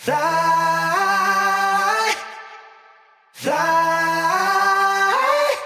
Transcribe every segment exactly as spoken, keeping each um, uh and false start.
Fly, fly,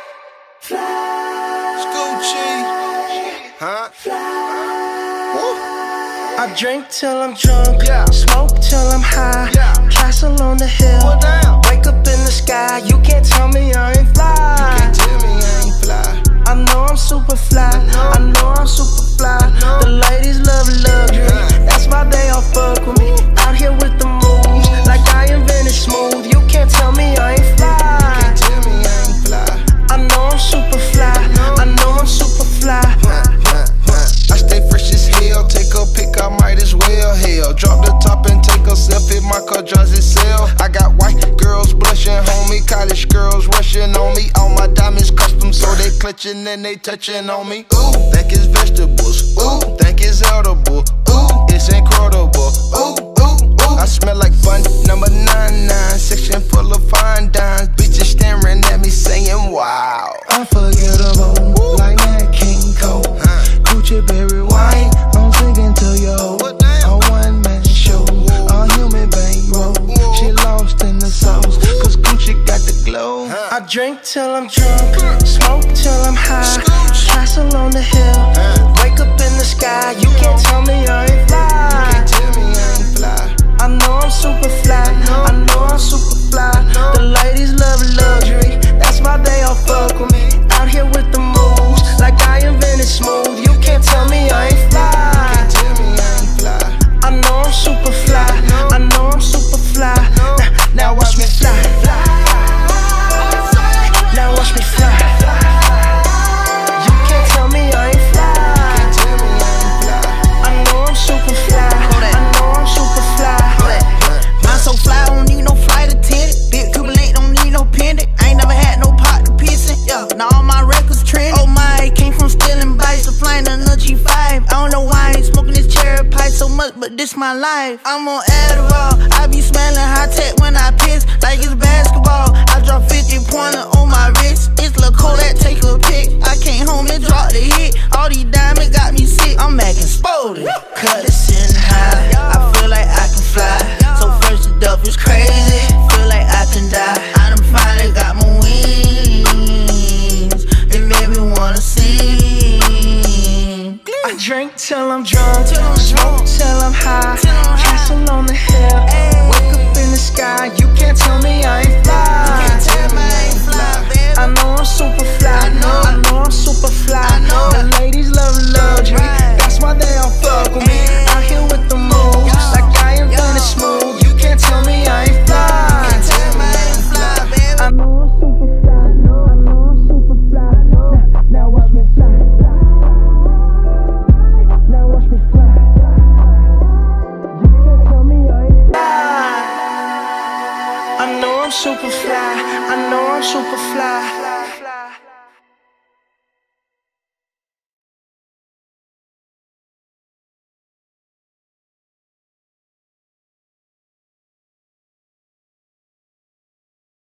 fly. Scoochie, huh? Woo. I drink till I'm drunk, Yeah. smoke till I'm high, Yeah. castle on the hill, Well, down. wake up in the sky. You can't tell me I ain't fly. Can't tell me I ain't fly. I know I'm super fly, know. I know I'm super fly. know. The ladies love luxury, Yeah. that's why they all fuck with me. Out here with the moves, like I invented smooth. You can't tell me I ain't fly. Can't tell me I ain't fly. I know I'm super fly, I know I'm super fly. Huh, huh, huh. I stay fresh as hell, take a pic, I might as well. Hell, drop the top and take a selfie, my car drives itself. I got white girls blushing, homie, college girls rushing on me. All my diamonds custom, so they clutching and they touching on me. Ooh, think it's vegetables. Ooh, think it's edible. Ooh, it's incredible. Ooh, ooh, ooh. I smell like fun, number nine nine, section full of fine dimes. Bitches staring at me saying, wow. Unforgettable, like that King Cole. Huh. Gucci berry wine, I'm singing to you. What damn? A one man show, a human bankroll. She lost in the sauce, cause Gucci got the glow. I drink till I'm drunk, smoke till I'm high, Scooch. castle on the hill, wake up in the sky. You can't tell me I ain't fly. Can't tell me I ain't fly. I know I'm super fly, I know I'm super fly. The ladies love luxury, that's why they all fuck with me. Out here with the moves, like I invented smooth. You can't tell me I ain't fly. Can't tell me I ain't fly. I know I'm super fly, I know I'm super fly. Now, now watch me fly. Now watch me fly. You can't tell me I ain't fly. Can't tell me I ain't fly. I know I'm super fly, I know I'm super fly. I'm so fly, I don't need no flight attendant. Big Cuban ain't don't need no pendant. I ain't never had no pot to piss in. Yeah, now all my records trending. Oh my, came from stealing bikes to flying in a G five. I don't know why I ain't smoking this cherry pie so much, but this my life. I'm on Adderall, I be smelling high tech when I piss, like it's basketball. I drop fifty pointer on my wrist. It's Lil' Kodak, take a pic. I came home and dropped the hit. All these diamonds got me sick. I'm acting spotted. Cut it sitting high. I feel like I can fly. So first the duff is crazy. Feel like I can die. I done finally got my wings. It made me wanna sing. I drink till I'm drunk, smoke till I'm high, castle on the hill, wake up in the sky. You can't tell me I ain't fly. I know I'm super fly, I know I'm super fly. The ladies love luxury, that's why they all fuck with me. Out here with the moves, like I invented smooth. You can't tell me I ain't fly. I know I'm super fly, I know I'm super fly. Now watch me fly. Now watch me fly. You can't tell me I ain't fly. I know I'm super fly, I know I'm super fly.